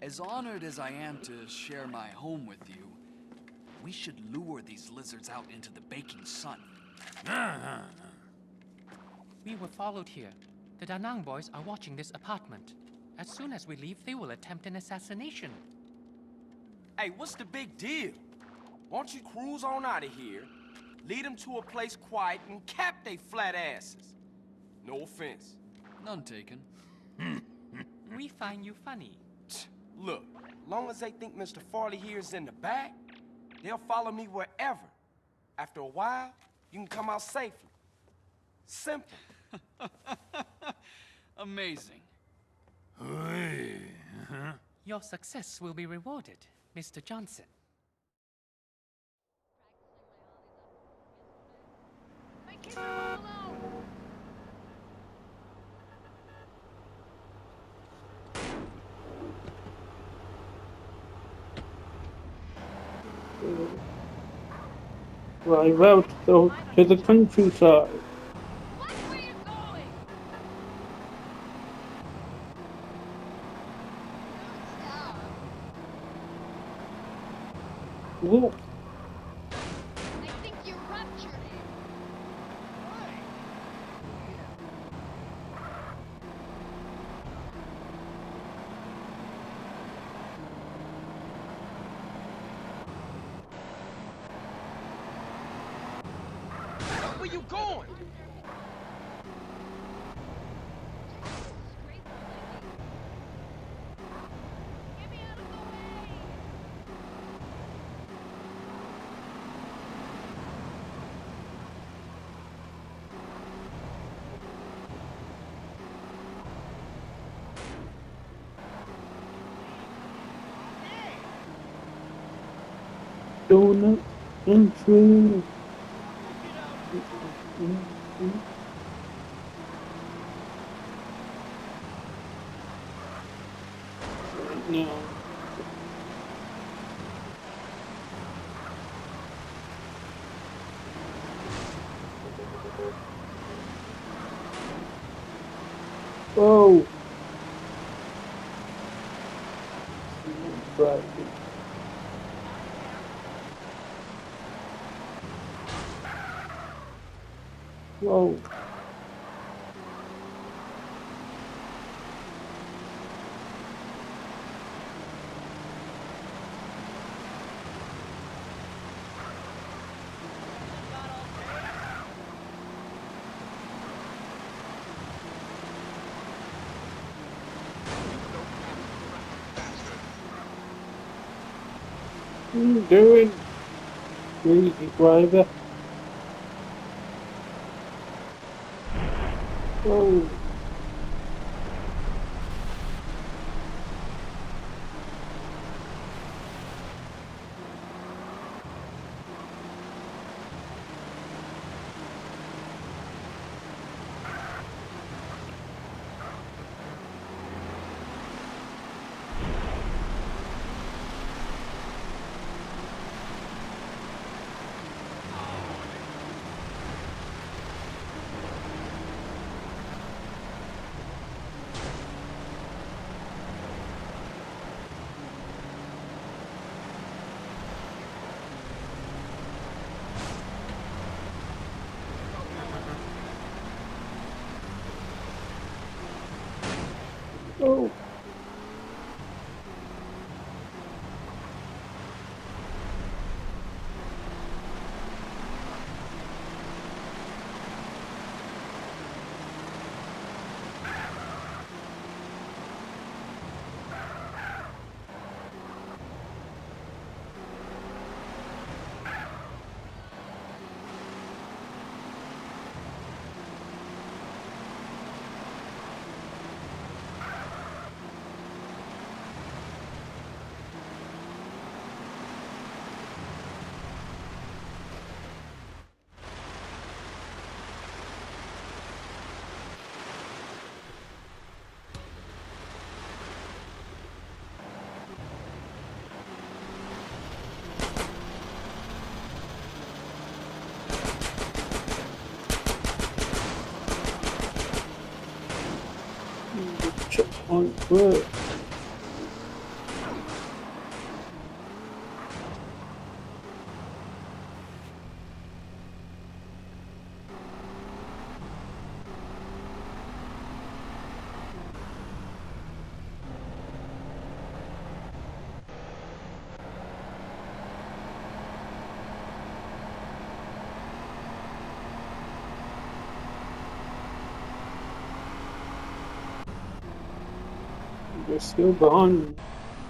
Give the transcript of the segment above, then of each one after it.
As honored as I am to share my home with you, we should lure these lizards out into the baking sun. We were followed here. The Da Nang boys are watching this apartment. As soon as we leave, they will attempt an assassination. Hey, what's the big deal? Why don't you cruise on out of here, lead them to a place quiet, and cap they flat asses? No offense. None taken. We find you funny. Look, long as they think Mr. Farley here is in the back, they'll follow me wherever. After a while, you can come out safely. Simple. Amazing. Your success will be rewarded, Mr. Johnson. My kids are home alone. Drive out to the countryside. Watch where you're going. Look, I think you ruptured it. Where you going? Get me out of the way. donut and tree. No. Oh. Right. Whoa. What are you doing? Crazy driver. Whoa. Oh. Checkpoint work. They're still behind me.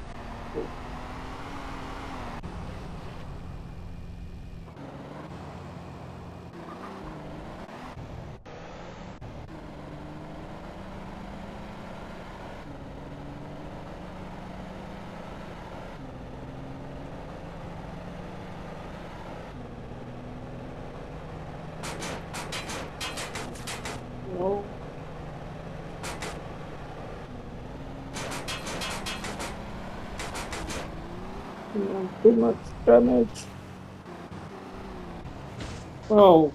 No. Yeah, too much damage. Oh.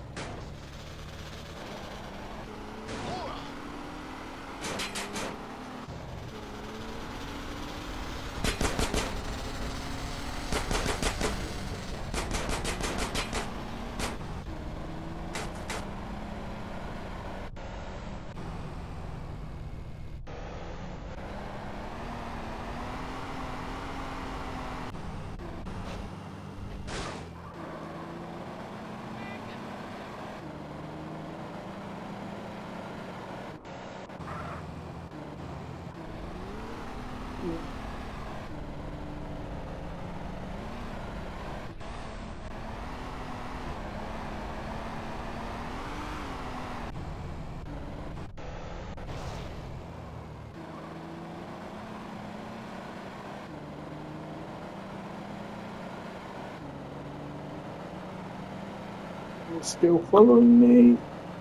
You're still following me.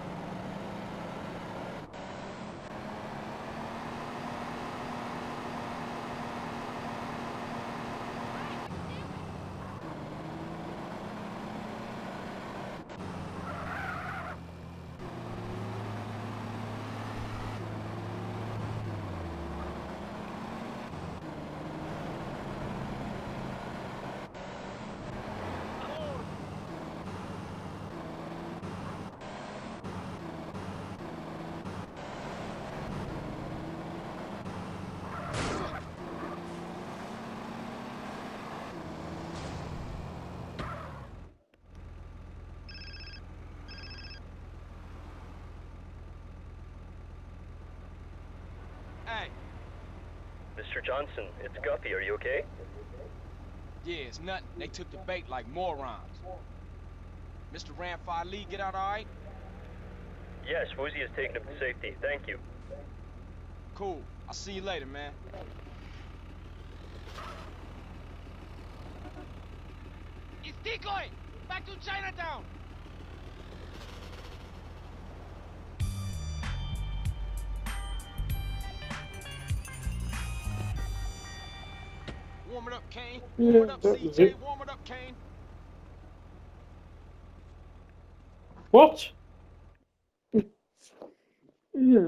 Hey, Mr. Johnson, it's Guppy. Are you okay? yeah, it's nothing. They took the bait like morons. Mr. Ramfire Lee get out all right? Yes, Woozy has taken him to safety. Thank you. Cool. I'll see you later, man. It's Decoy! Back to Chinatown! Warm it up, Kane. Warm Yeah, it up, that was CJ. it. Warm it up, Kane. What? Yeah.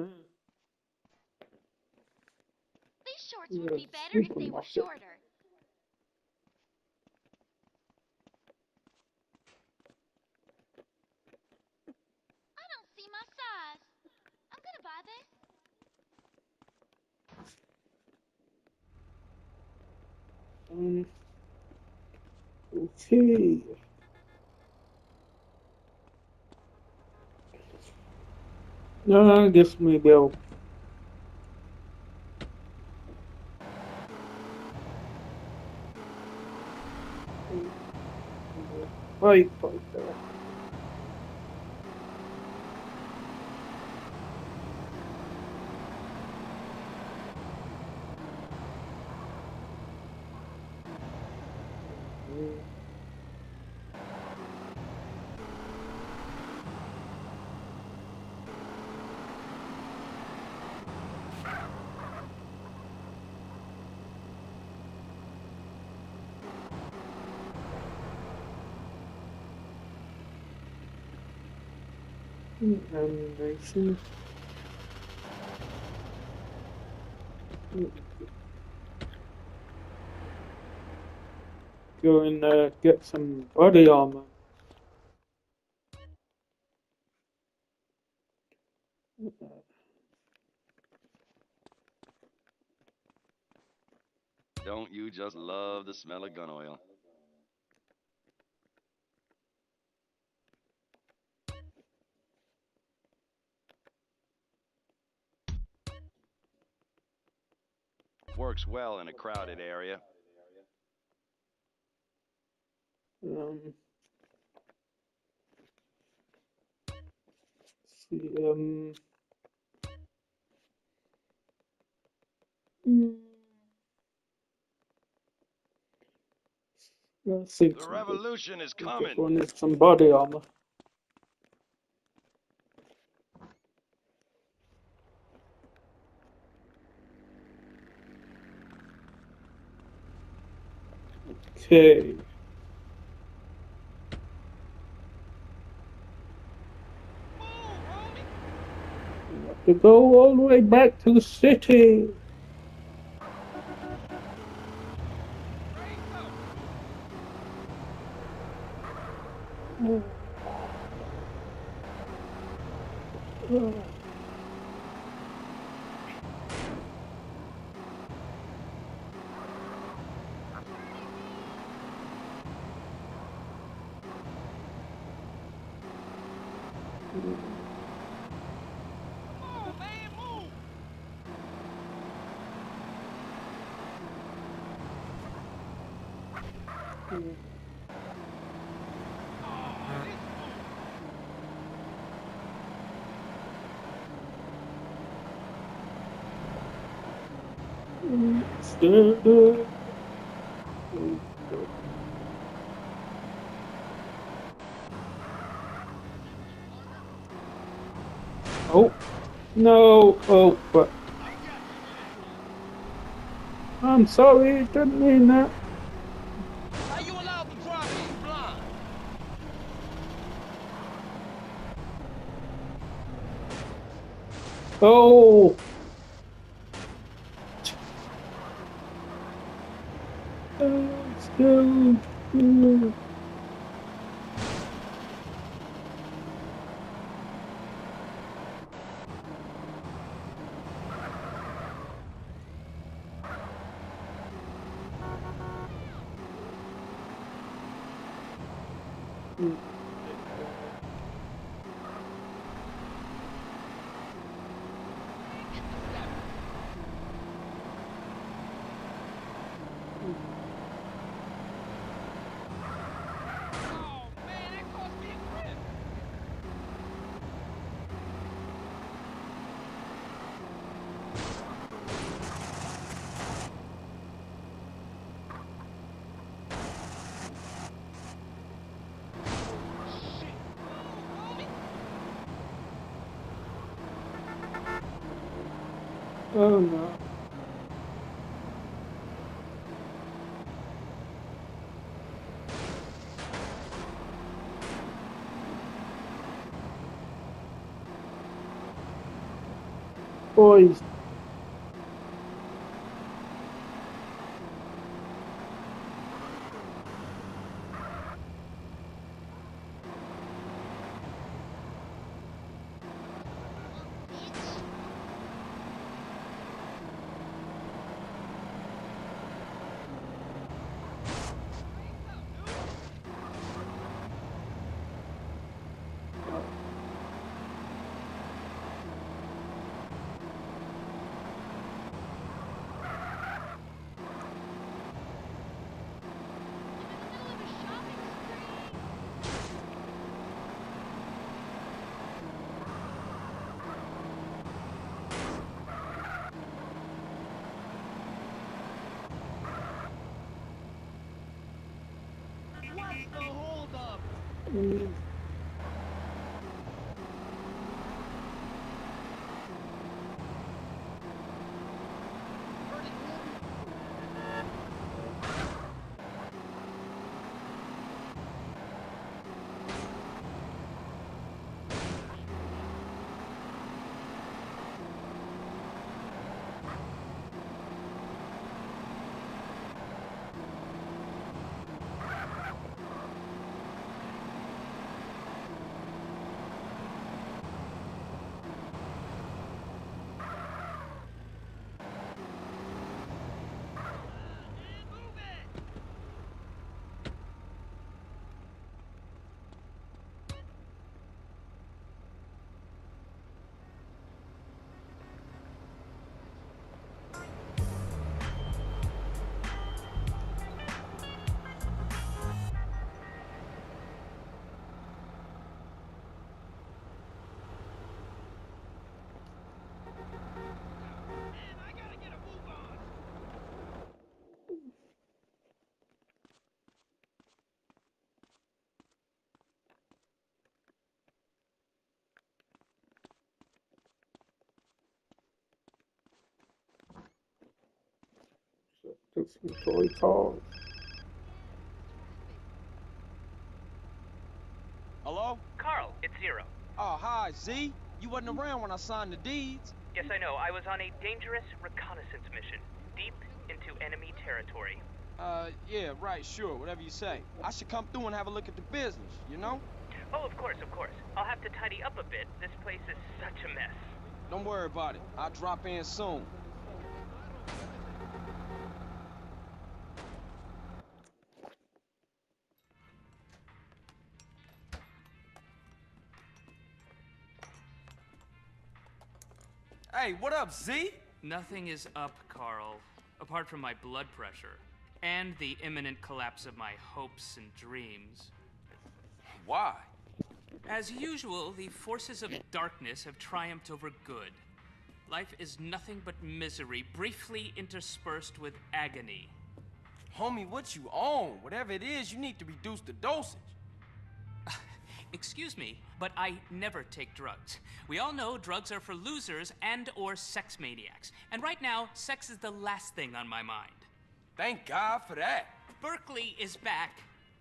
These shorts Yeah, would be better if they were supermarket. shorter. I don't see my size. I'm gonna buy this. Okay. No, I guess maybe I'll fight there. Animation. Go and get some body armor. Don't you just love the smell of gun oil? Works well in a crowded area. See, let's see. The revolution is This coming. one needs some body armor. Okay. We have to go all the way back to the city. Oh, no. Oh, but I'm sorry, didn't mean that. How you allowed to drive me blind? Oh. Let's go. Oh man, that cost me a grip. Oh no. Boys. What's the holdup? some toy cars. Hello? Carl, it's Zero. Oh, hi, Z. You wasn't around when I signed the deeds. Yes, I know. I was on a dangerous reconnaissance mission, deep into enemy territory. Yeah, right, sure, whatever you say. I should come through and have a look at the business, you know? Oh, of course, of course. I'll have to tidy up a bit. This place is such a mess. Don't worry about it. I'll drop in soon. Hey, what up, Z? Nothing is up, Carl, apart from my blood pressure and the imminent collapse of my hopes and dreams. Why? As usual, the forces of darkness have triumphed over good. Life is nothing but misery, briefly interspersed with agony. Homie, what you on? Whatever it is, you need to reduce the dosage. Excuse me, but I never take drugs. We all know drugs are for losers and/or sex maniacs. And right now, sex is the last thing on my mind. Thank God for that. Berkeley is back.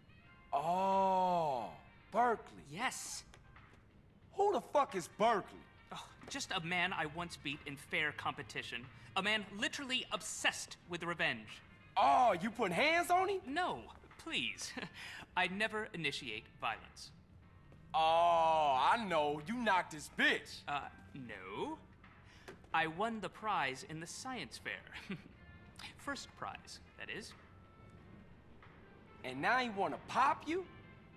Oh, Berkeley. Yes. Who the fuck is Berkeley? Oh, just a man I once beat in fair competition. A man literally obsessed with revenge. Oh, you putting hands on him? No, please. I never initiate violence. Oh, I know. You knocked this bitch. No. I won the prize in the science fair. First prize, that is. And now he wanna pop you?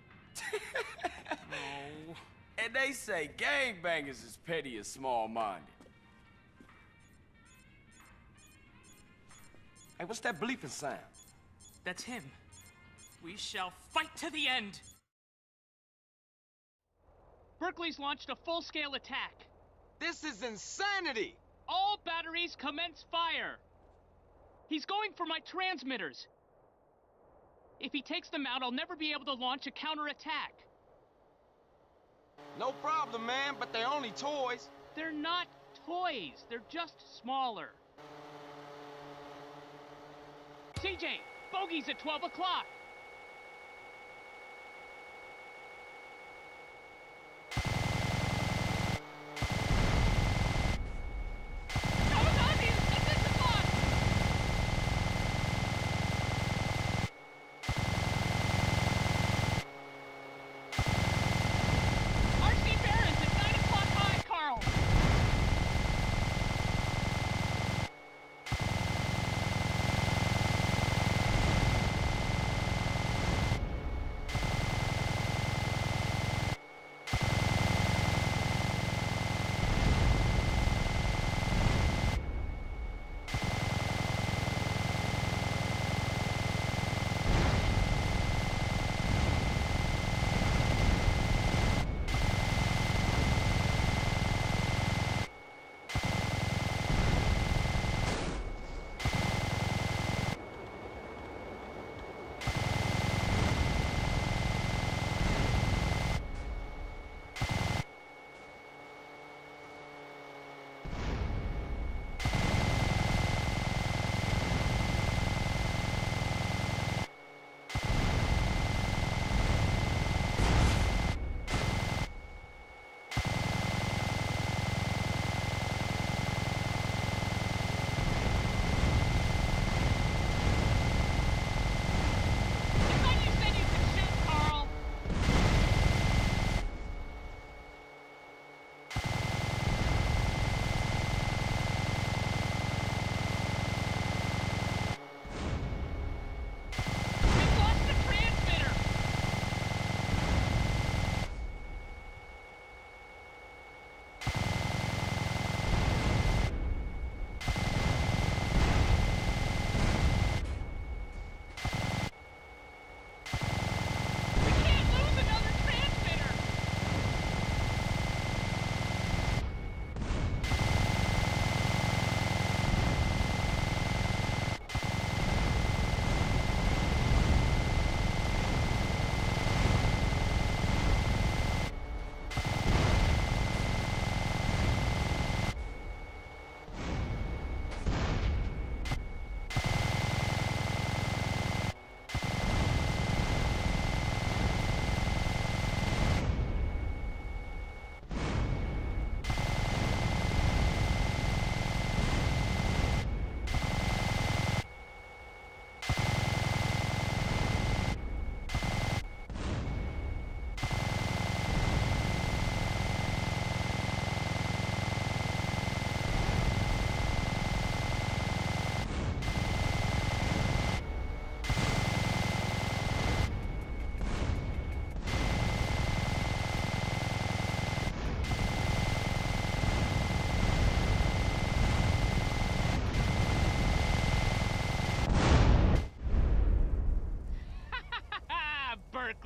Oh. And they say gangbangers is petty and small-minded. Hey, what's that bleeping sound? That's him. We shall fight to the end. Berkeley's launched a full-scale attack. This is insanity! All batteries commence fire. He's going for my transmitters. If he takes them out, I'll never be able to launch a counterattack. No problem, man, but they're only toys. They're not toys. They're just smaller. CJ, bogey's at 12 o'clock.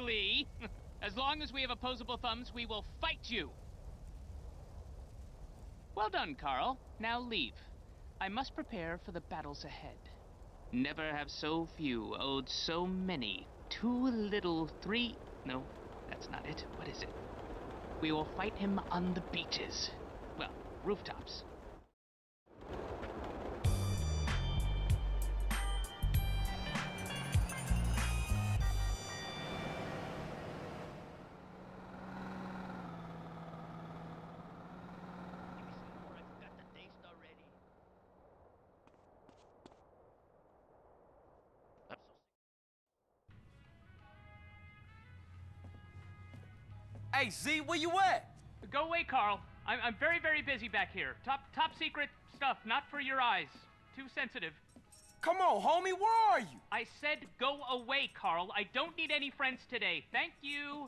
glee. As long as we have opposable thumbs, we will fight you. Well done, Carl. Now leave. I must prepare for the battles ahead. Never have so few owed so many. Too little, three... No, that's not it. What is it? We will fight him on the beaches. Well, rooftops. Hey, Z, where you at? Go away, Carl. I'm very, very busy back here. Top secret stuff, not for your eyes. Too sensitive. Come on, homie, where are you? I said go away, Carl. I don't need any friends today. Thank you.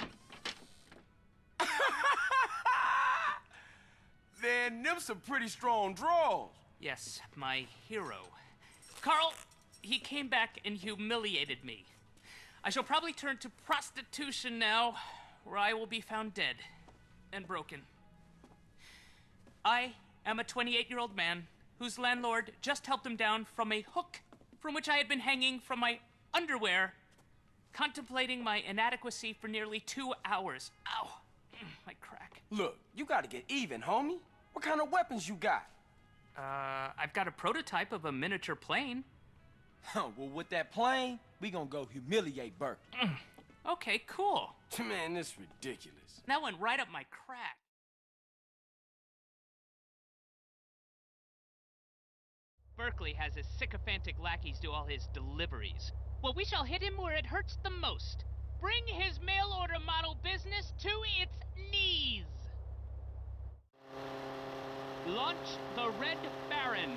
Man, them some pretty strong draws. Yes, my hero. Carl, he came back and humiliated me. I shall probably turn to prostitution now, where I will be found dead and broken. I am a 28-year-old man whose landlord just helped him down from a hook from which I had been hanging from my underwear, contemplating my inadequacy for nearly 2 hours. Ow, my crack. Look, you gotta get even, homie. What kind of weapons you got? I've got a prototype of a miniature plane. Well, with that plane, we gonna go humiliate Berkeley. Okay, cool. Man, this ridiculous. That went right up my crack. Berkeley has his sycophantic lackeys do all his deliveries. Well, we shall hit him where it hurts the most. Bring his mail order model business to its knees. Launch the Red Baron.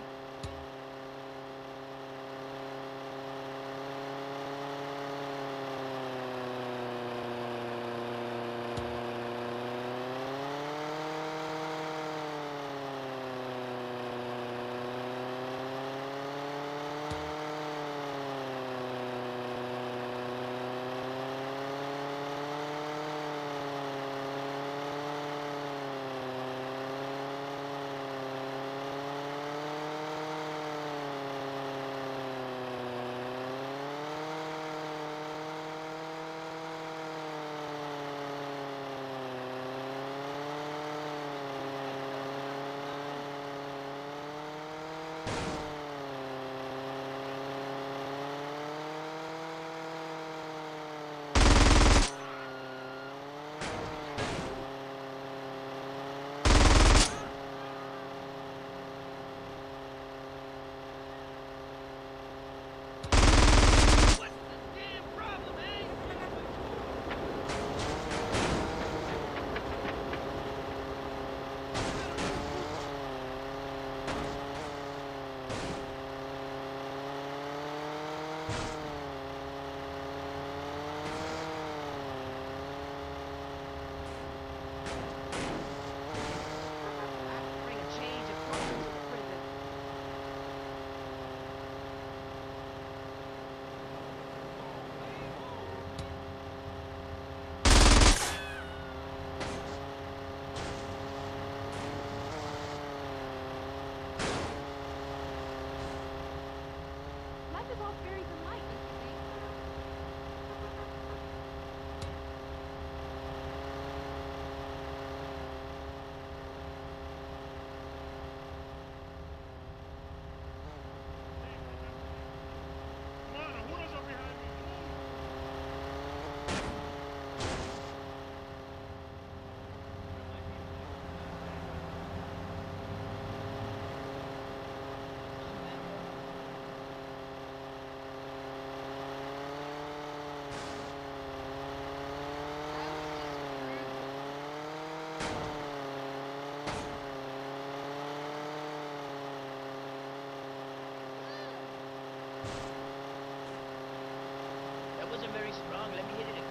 Wasn't very strong. Let me hit it again.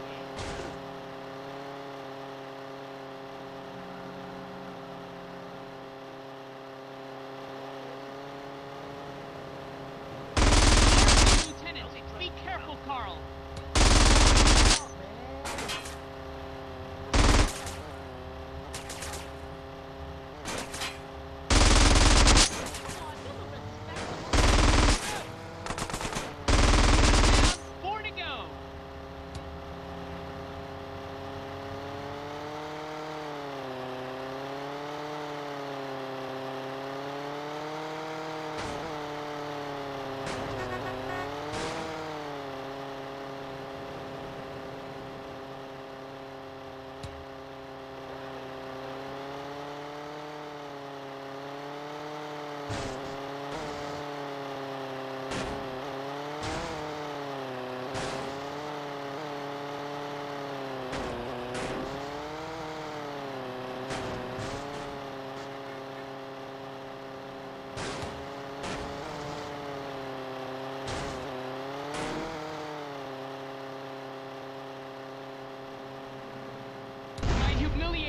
Lieutenant, be careful, Carl. Oh, man.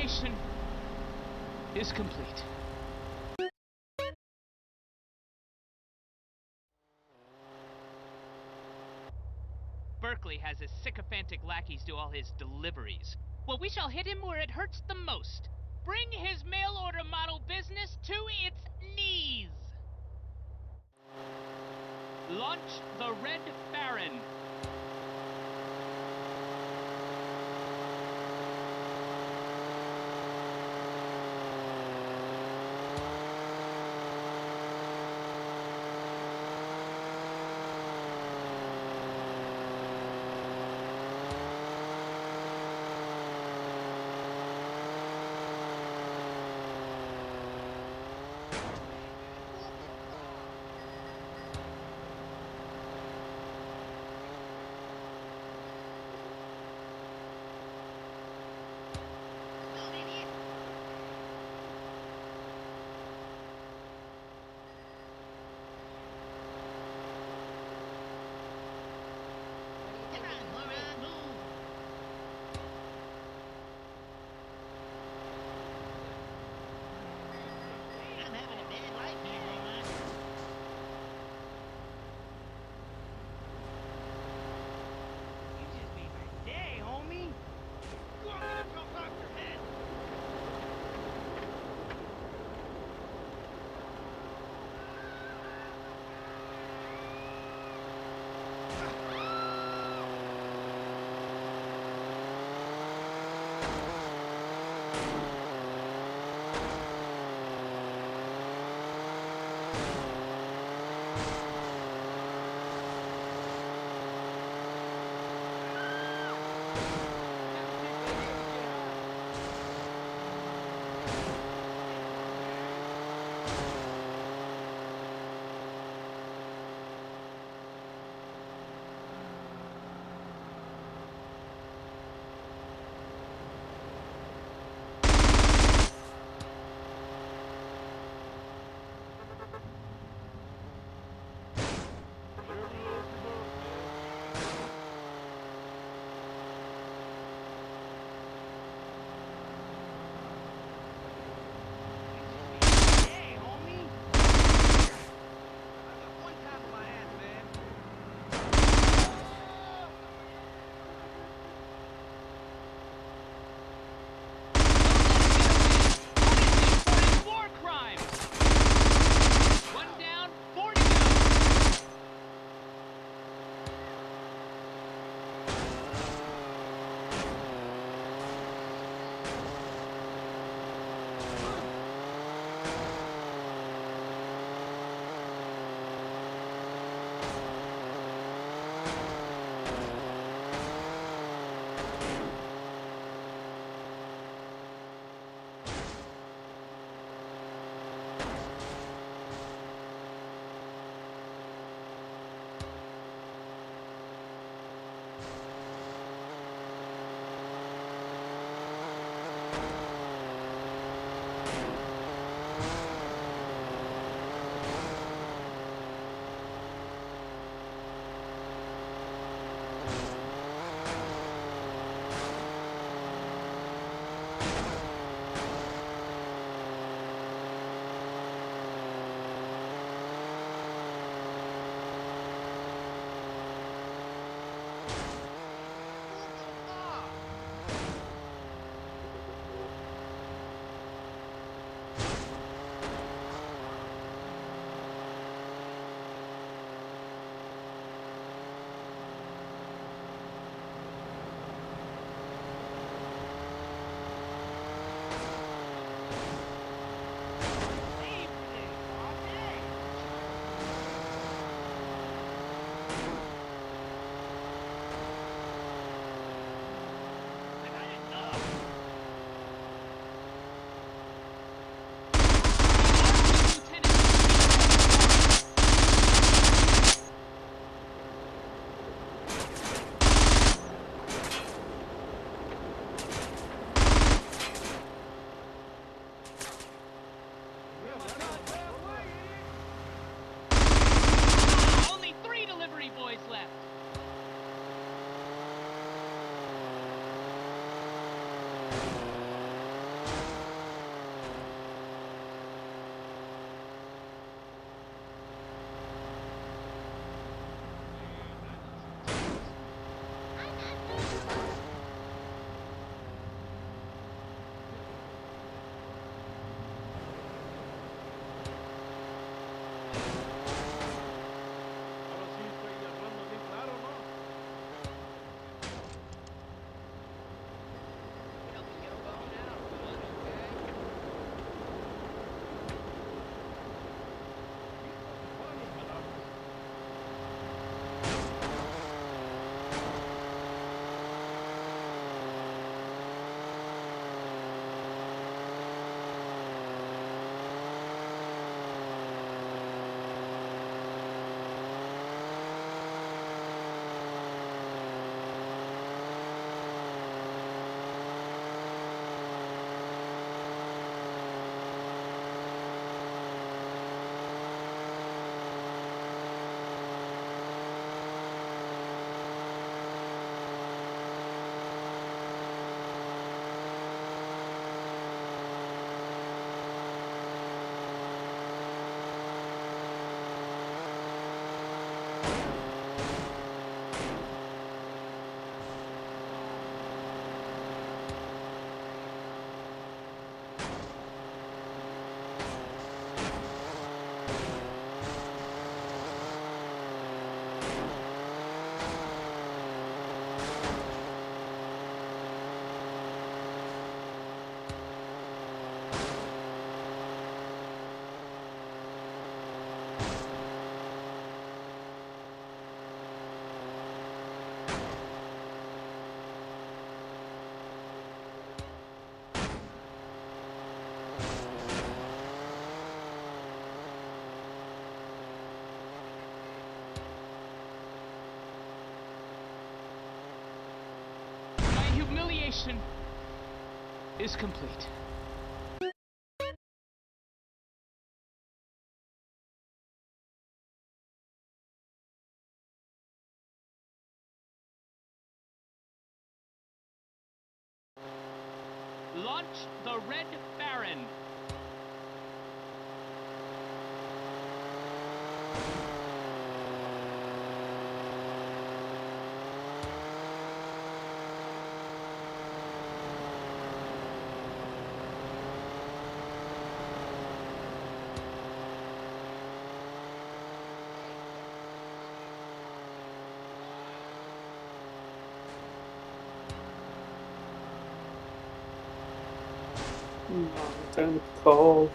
transformation is complete. Berkeley has his sycophantic lackeys do all his deliveries. Well, we shall hit him where it hurts the most. Bring his mail-order model business to its knees. Launch the Red Baron. Humiliation is complete. Launch the Red Baron. Damn calls.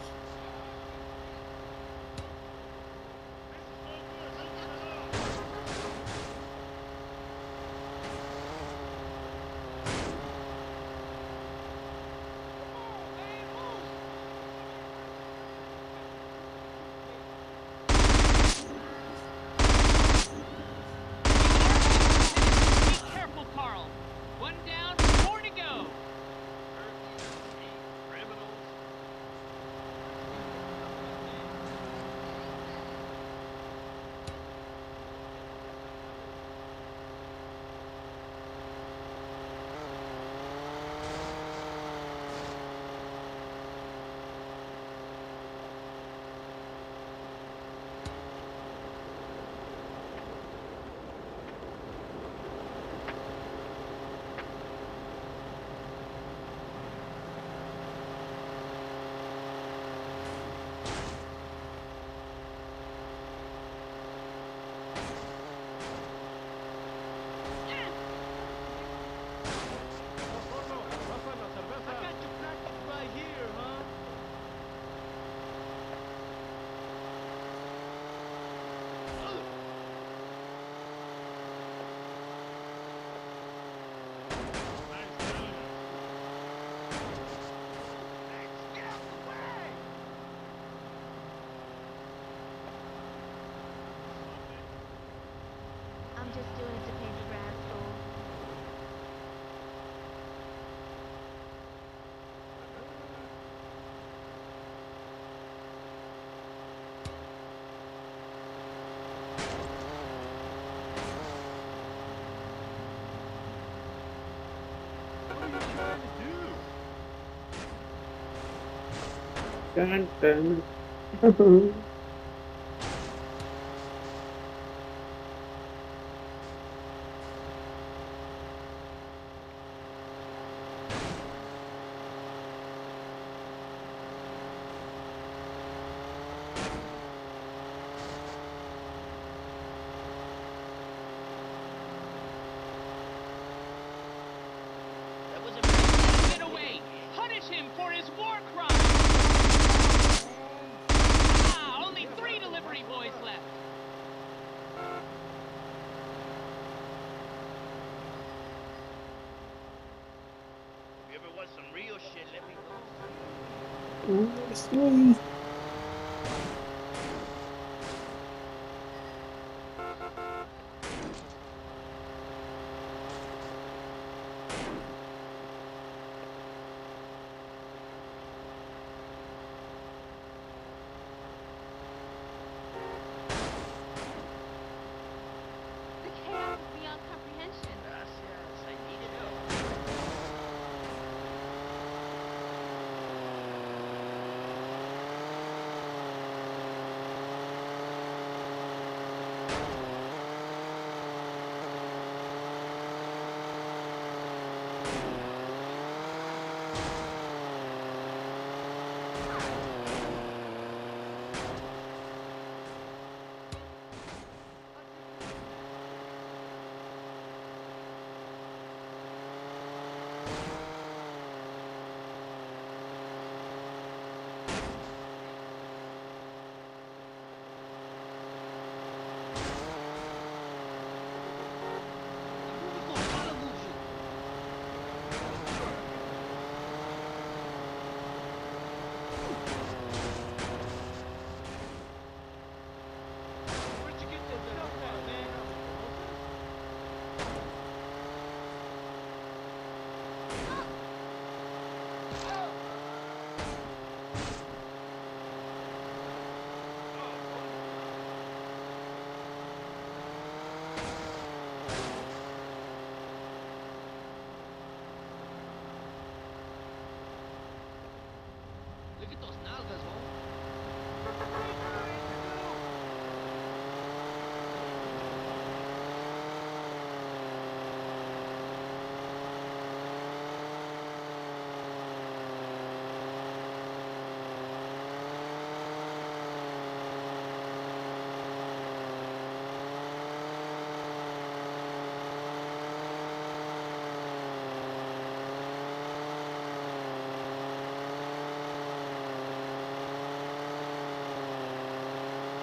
Be careful, Carl. One down, 4 to go. I'm just doing it to pay for grad school. God damn it. That was a Get away! Punish him for his war crime! Ah, only 3 delivery boys left. If you ever want some real shit, let me know. Oh, sorry. The chaos is beyond comprehension. Gracias, I need it.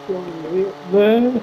One way up there.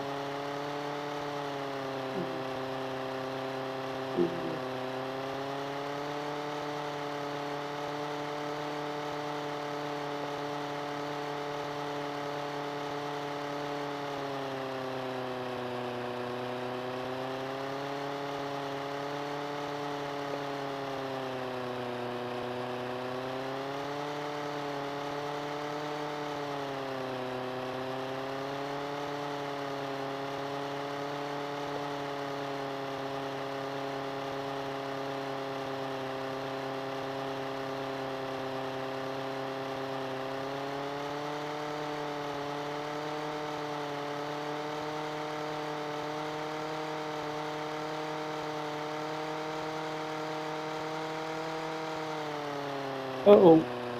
Uh-oh.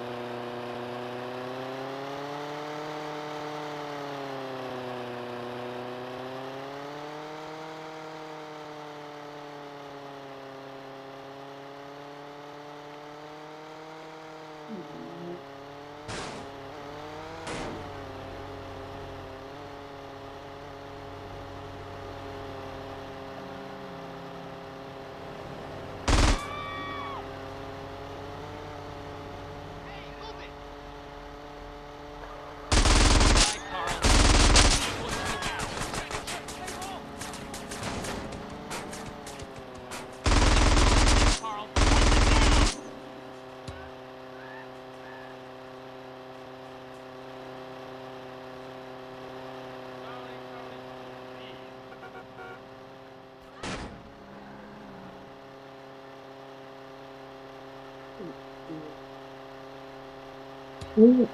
Ooh.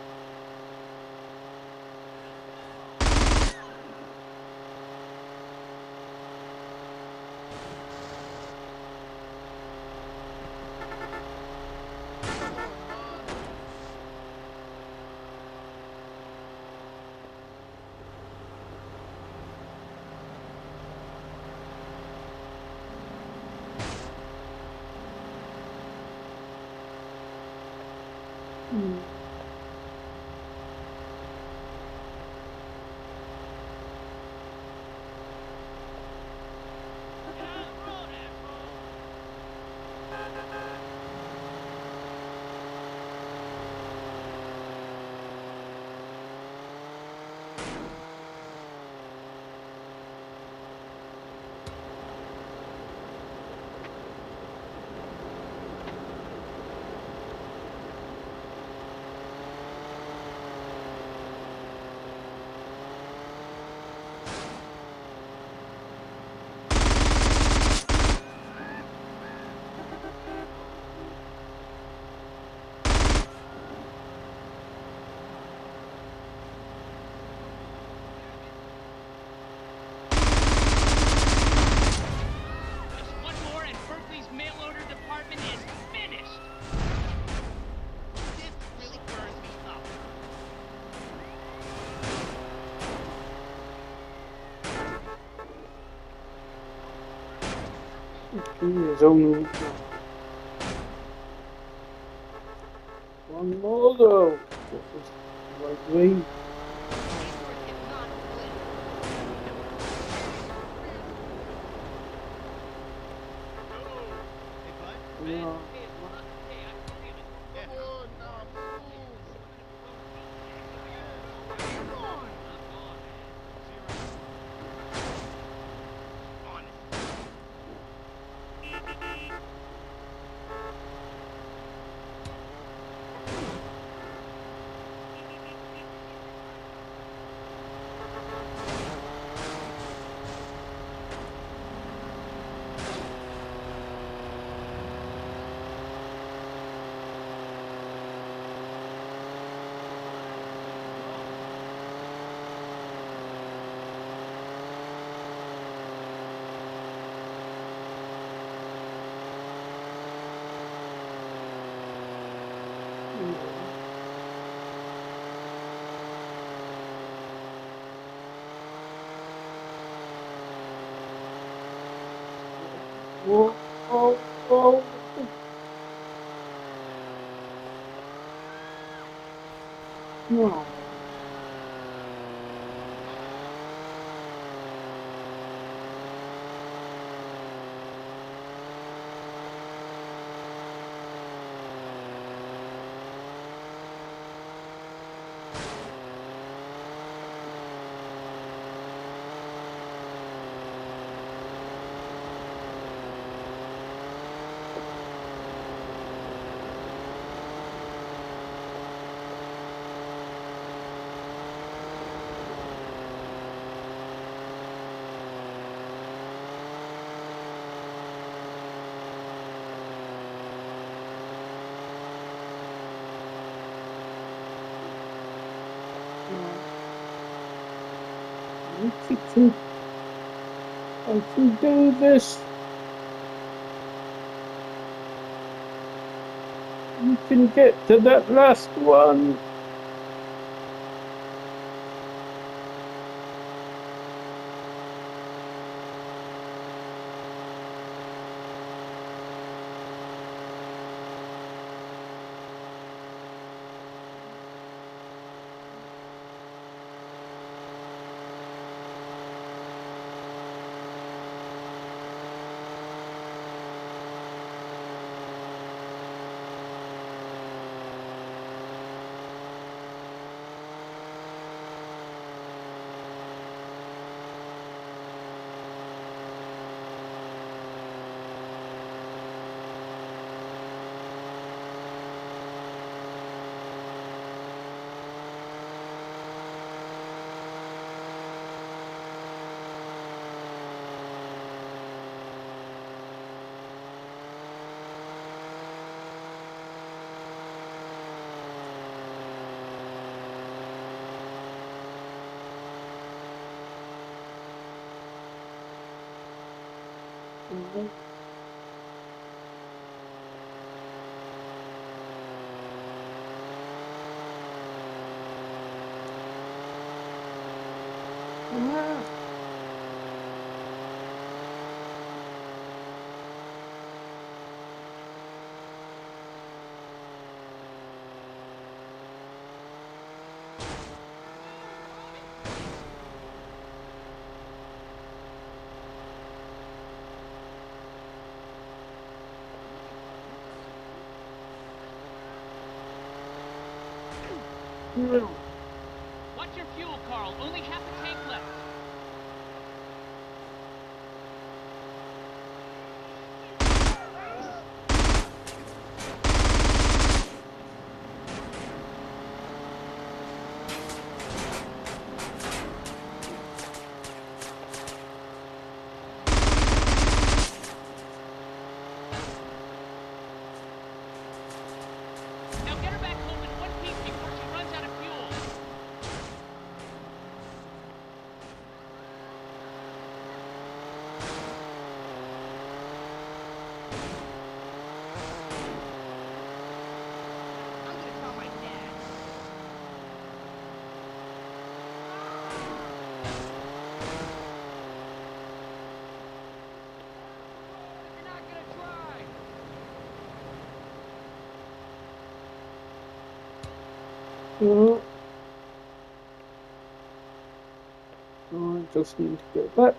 Zo nu. One more though. What was the right way? Yeah. Whoa, whoa, whoa. No. I can do this. We can get to that last one. Watch your fuel, Carl. Only half a tank left. Now get her back home in one piece before she runs out of fuel. I'm gonna call my dad. You're not gonna drive. I just need to go back.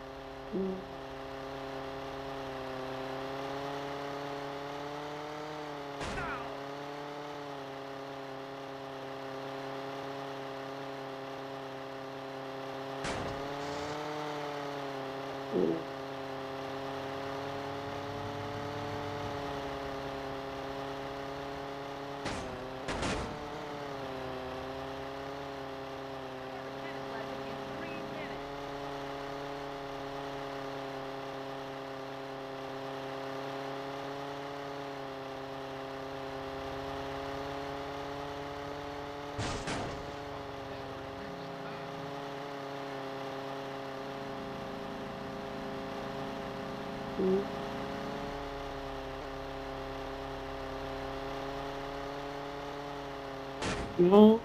No.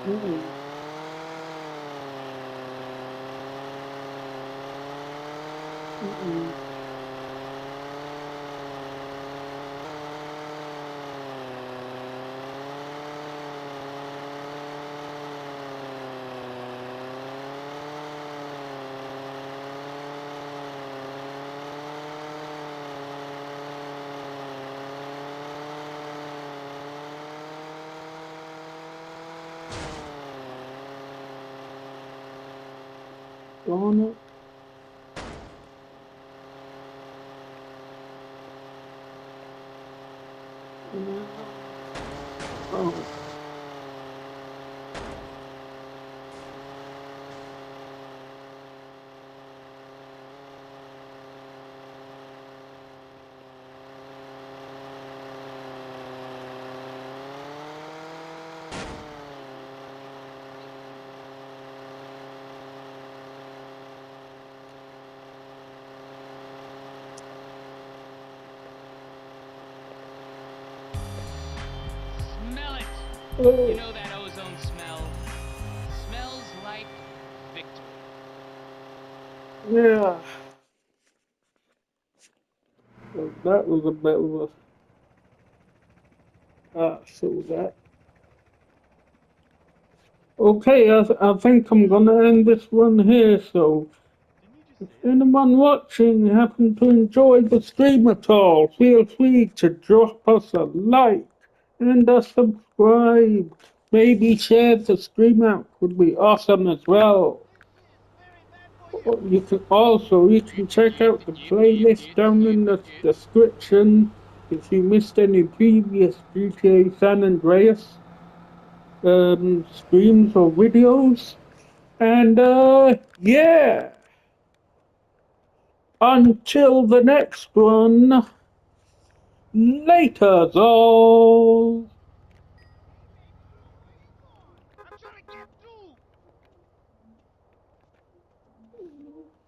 Mm. Mm-mm. Darn it. Oh. Smell it! Oh. You know that ozone smell? Smells like victory. Yeah. So that was a bit of a so that. Okay, I think I'm gonna end this one here. So, if anyone watching happen to enjoy the stream at all, feel free to drop us a like and a subscribe. Maybe share the stream out would be awesome as well. You can check out the playlist down in the description if you missed any previous GTA San Andreas streams or videos. And yeah, until the next one, later, all. I'm trying to get through.